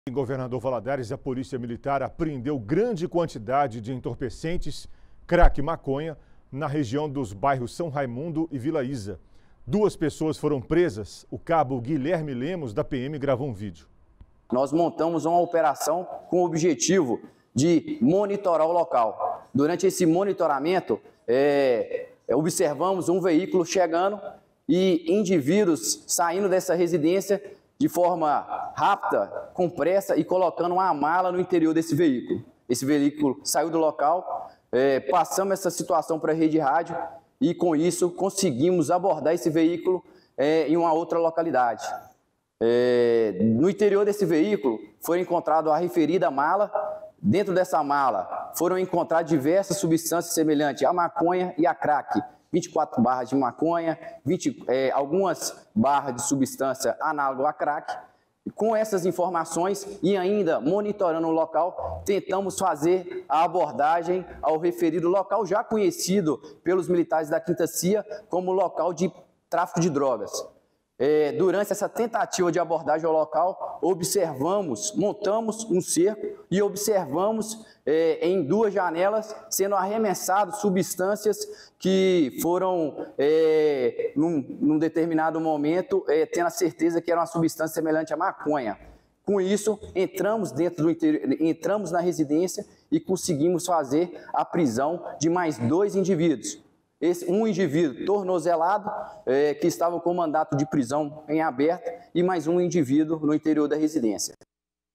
Em Governador Valadares, a Polícia Militar apreendeu grande quantidade de entorpecentes, crack e maconha na região dos bairros São Raimundo e Vila Isa. 2 pessoas foram presas. O cabo Guilherme Lemos, da PM, gravou um vídeo. Nós montamos uma operação com o objetivo de monitorar o local. Durante esse monitoramento, observamos um veículo chegando e indivíduos saindo dessa residência de forma rápida, com pressa e colocando uma mala no interior desse veículo. Esse veículo saiu do local, passamos essa situação para a rede rádio e com isso conseguimos abordar esse veículo em uma outra localidade. No interior desse veículo foi encontrada a referida mala. Dentro dessa mala foram encontradas diversas substâncias semelhantes à maconha e à crack. 24 barras de maconha, algumas barras de substância análoga a crack. Com essas informações e ainda monitorando o local, tentamos fazer a abordagem ao referido local, já conhecido pelos militares da 5ª CIA como local de tráfico de drogas. Durante essa tentativa de abordagem ao local, montamos um cerco e observamos em 2 janelas sendo arremessadas substâncias que foram, num determinado momento, tendo a certeza que era uma substância semelhante à maconha. Com isso, entramos na residência e conseguimos fazer a prisão de mais 2 indivíduos. Um indivíduo tornozelado, que estava com mandato de prisão em aberto, e mais um indivíduo no interior da residência.